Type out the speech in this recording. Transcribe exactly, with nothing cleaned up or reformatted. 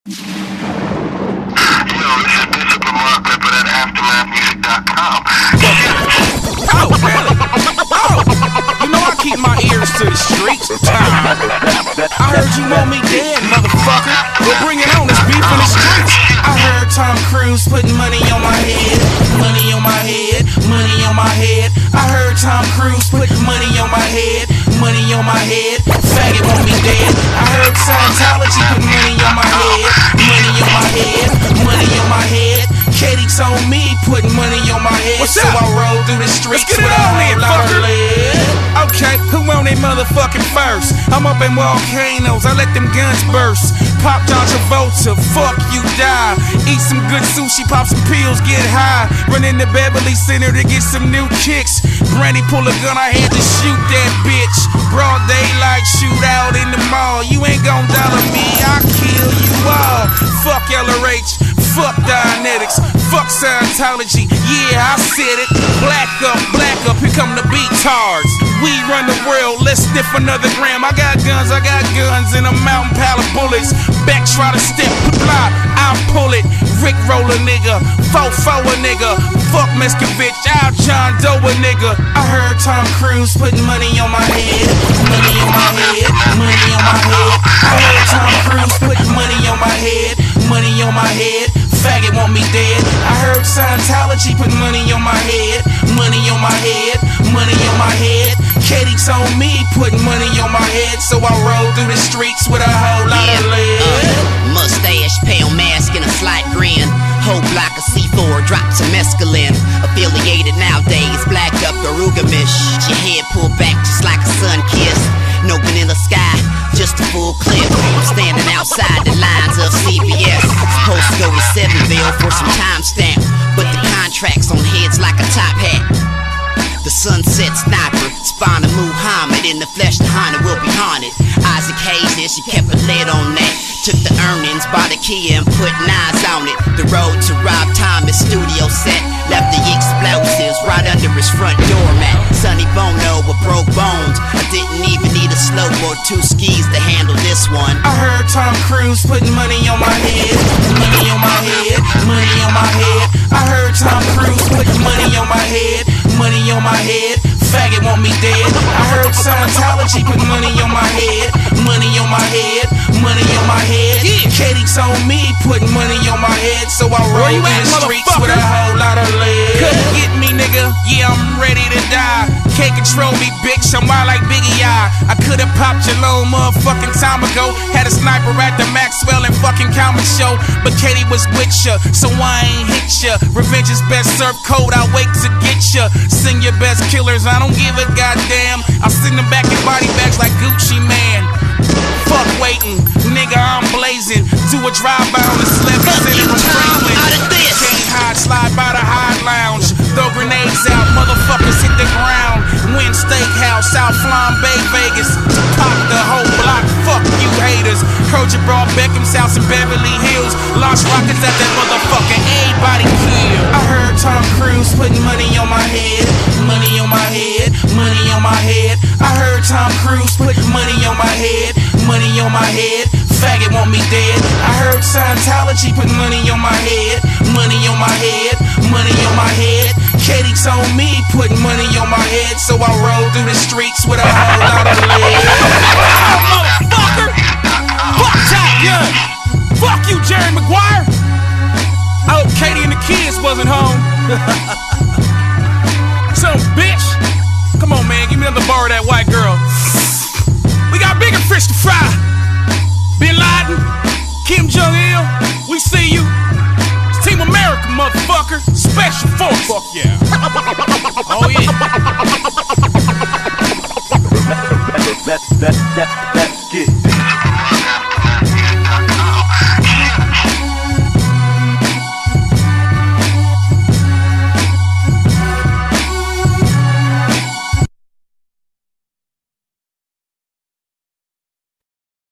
Oh, really? Oh, you know I keep my ears to the streets. I heard you want me dead, motherfucker. We'll bring it on, it's beef in the streets. I heard Tom Cruise putting money on my head, money on my head, money on my head. I heard Tom Cruise putting money on my head, money on my head. Faggot want me dead. I heard Scientology put money on my head, money on my head, money on my head. Katie told me putting money on my head, What's so up? I roll through the streets Let's get with it a on whole then, lot of fucker. lead. Okay, who on they motherfucking first? I'm up in volcanoes, I let them guns burst. Pop John Travolta, fuck you die. Eat some good sushi, pop some pills, get high. Run into Beverly Center to get some new kicks. Brandy pull a gun, I had to shoot that bitch. Broad daylight shootout in the mall. You ain't gon' dollar me, I'll kill you all. Fuck L R H, fuck Dianetics, fuck Scientology. Yeah, I said it. Black up, black up, here come the beat-tards. We run the world, let's sniff another gram. I got guns, I got guns, and a mountain pile of bullets. Back try to step, blah, I'll pull it. Rick roll a nigga, fo-fo a nigga. Fuck Mescovich, I'll John Doe a nigga. I heard Tom Cruise putting money on my head, money on my head, money on my head. I heard Tom Cruise putting money on my head, money on my head. Faggot want me dead. I heard Scientology put money on my head, money on my head, money on my head. Katie told me put money on my head, so I roll through the streets with a whole lot Yeah, of lead. uh, mustache, pale mask, and a slight grin. Whole block of C four, drop some mescaline. Affiliated nowadays, black up Garugamish. Your head pulled back just like a sun kiss. No vanilla sky, just a full clip. I'm standing outside the lines of C B S. Supposed to go to Sevenville for some timestamp, but the contract's on heads like a top hat. The sunset sniper, spawn a Muhammad. In the flesh, the Honda will be haunted. Isaac Hayes, she kept a lid on that. Took the earnings, bought a Kia and put knives on it. The road to Rob Thomas studio set. Left the explosives right under his front doormat. Sonny Bono with broke bones. I didn't even need a slope or two skis to handle this one. I heard Tom Cruise putting money on my head, money on my head, money on my head. I heard Tom Cruise putting money on my head, money on my head. Faggot want me dead. I heard Scientology put money on my head, money on my head, money on my head. Katie told me put money on my head, so I roll in the streets with a whole lot of lead. Couldn't get me, nigga. Yeah, I'm ready to die. Can't control me, bitch. I'm wild like Biggie I. I could've popped your low motherfucking time ago. Had a sniper at the Maxwell and fucking Common show, but Katie was with ya, so I ain't hit ya. Revenge is best served cold. I wait to get ya. Send your best killers. I don't give a goddamn. I'll send them back in body bags like Gucci Man. Fuck waiting, nigga, I'm blazing. Do a drive-by on the slip center from Franklin. Can't hide, slide by the high lounge. Throw grenades out, motherfuckers hit the ground. Win Steakhouse, South Flambe, Vegas. Pop the whole block, fuck you haters. Heard you brought Beckham's house in Beverly Hills. Launch rockets at that motherfucker, everybody kill. I heard Tom Cruise putting money on my head, money on my head, money on my head. I heard Tom Cruise putting money on my head, money on my head. Faggot want me dead. I heard Scientology put money on my head, money on my head, money on my head. Katie told me put money on my head, so I roll through the streets with a whole lot of lead. Oh, motherfucker! Fuck Top Gun! Fuck you, Jerry Maguire! I hope Katie and the kids wasn't home. Some bitch! Come on, man, give me another bar of that white girl. We got bigger fish to fry. Bin Laden, Kim Jong-il, we see you. It's Team America, motherfucker. Special force. Fuck yeah. Oh yeah. That, that, that, that.